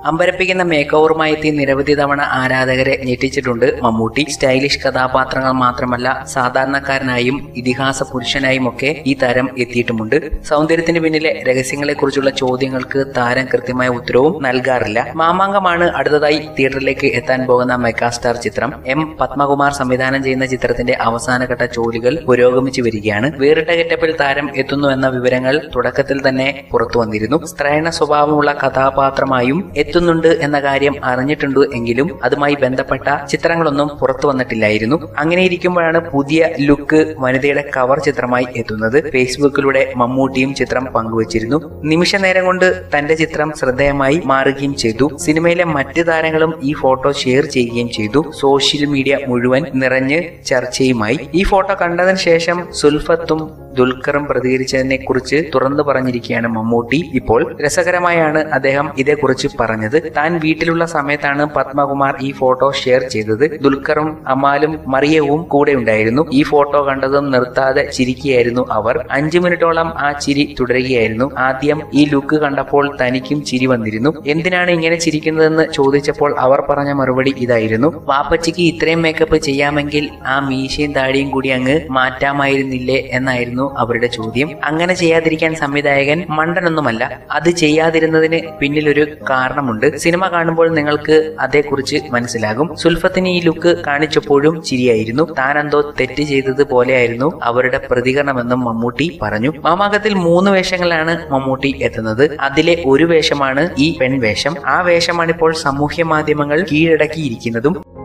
അമ്പരപ്പിക്കുന്ന മേക്ക് ഓവറുമായി എത്തി നിരവധി തവണ ആരാധകരെ ഞെട്ടിച്ചിട്ടുണ്ട് മമ്മൂട്ടി. സ്റ്റൈലിഷ് കഥാപാത്രങ്ങൾ മാത്രമല്ല, സാധാരണക്കാരനായും ഇതിഹാസ പുരുഷനായും ഒക്കെ ഈ താരം എത്തിയിട്ടുമുണ്ട്. സൗന്ദര്യത്തിന് പിന്നിലെ രഹസ്യങ്ങളെക്കുറിച്ചുള്ള ചോദ്യങ്ങൾക്ക് താരം കൃത്യമായ ഉത്തരവും നൽകാറില്ല. മാമാങ്കമാണ് അടുത്തതായി തിയേറ്ററിലേക്ക് എത്താൻ പോകുന്ന മെഗാസ്റ്റാർ ചിത്രം. എം പത്മകുമാർ സംവിധാനം ചെയ്യുന്ന ചിത്രത്തിന്റെ അവസാനഘട്ട ജോലികൾ പുരോഗമിച്ചു വരികയാണ്. വേറിട്ട ഗെറ്റപ്പിൽ താരം എത്തുന്നുവെന്ന വിവരങ്ങൾ തുടക്കത്തിൽ തന്നെ പുറത്തു വന്നിരുന്നു. സ്ത്രൈണ സ്വഭാവമുള്ള കഥാപാത്രമായും എത്തുന്നുണ്ട് എന്ന കാര്യം അറിഞ്ഞിട്ടുണ്ട് എങ്കിലും അതുമായി ബന്ധപ്പെട്ട ചിത്രങ്ങളൊന്നും പുറത്തു വന്നിട്ടില്ലായിരുന്നു. അങ്ങനെയിരിക്കുമ്പോഴാണ് പുതിയ ലുക്ക് വനിതയുടെ കവർ ചിത്രമായി എത്തുന്നത്. ഫേസ്ബുക്കിലൂടെ മമ്മൂട്ടിയും ചിത്രം പങ്കുവച്ചിരുന്നു. നിമിഷ നേരം കൊണ്ട് തന്റെ ചിത്രം ശ്രദ്ധേയമായി മാറുകയും ചെയ്തു. സിനിമയിലെ മറ്റ് താരങ്ങളും ഈ ഫോട്ടോ ഷെയർ ചെയ്യുകയും ചെയ്തു. സോഷ്യൽ മീഡിയ മുഴുവൻ നിറഞ്ഞ് ചർച്ചയുമായി. ഈ ഫോട്ടോ കണ്ടതിന് ശേഷം സുൽഫത്തും ദുൽഖറും പ്രതികരിച്ചതിനെ കുറിച്ച് തുറന്നു പറഞ്ഞിരിക്കുകയാണ് മമ്മൂട്ടി. ഇപ്പോൾ രസകരമായാണ് അദ്ദേഹം ഇതേക്കുറിച്ച് പറഞ്ഞത്. താൻ വീട്ടിലുള്ള സമയത്താണ് പത്മകുമാർ ഈ ഫോട്ടോ ഷെയർ ചെയ്തത്. ദുൽഖറും അമാലും മറിയവും കൂടെ ഉണ്ടായിരുന്നു. ഈ ഫോട്ടോ കണ്ടതും നിർത്താതെ ചിരിക്കുകയായിരുന്നു അവർ. 5 മിനിറ്റോളം ആ ചിരി തുടരുകയായിരുന്നു. ആദ്യം ഈ ലുക്ക് കണ്ടപ്പോൾ തനിക്കും ചിരി വന്നിരുന്നു. എന്തിനാണ് ഇങ്ങനെ ചിരിക്കുന്നതെന്ന് ചോദിച്ചപ്പോൾ അവർ പറഞ്ഞ മറുപടി ഇതായിരുന്നു: വാപ്പച്ചിക്ക് ഇത്രയും മേക്കപ്പ് ചെയ്യാമെങ്കിൽ ആ മീശയും താടിയും കൂടി അങ്ങ് മാറ്റാമായിരുന്നില്ലേ എന്നായിരുന്നു അവരുടെ ചോദ്യം. അങ്ങനെ ചെയ്യാതിരിക്കാൻ സംവിധായകൻ മണ്ടനൊന്നുമല്ല. അത് ചെയ്യാതിരുന്നതിന് പിന്നിലൊരു കാരണമുണ്ട്. സിനിമ കാണുമ്പോൾ നിങ്ങൾക്ക് അതേക്കുറിച്ച് മനസ്സിലാകും. സുൽഫത്തിന് ഈ ലുക്ക് കാണിച്ചപ്പോഴും ചിരിയായിരുന്നു. താനെന്തോ തെറ്റ് ചെയ്തത് പോലെയായിരുന്നു അവരുടെ പ്രതികരണമെന്നും മമ്മൂട്ടി പറഞ്ഞു. മാമാങ്കത്തിൽ 3 വേഷങ്ങളാണ് മമ്മൂട്ടി എത്തുന്നത്. അതിലെ ഒരു വേഷമാണ് ഈ പെൺവേഷം. ആ വേഷമാണിപ്പോൾ സാമൂഹ്യ മാധ്യമങ്ങൾ കീഴടക്കിയിരിക്കുന്നതും.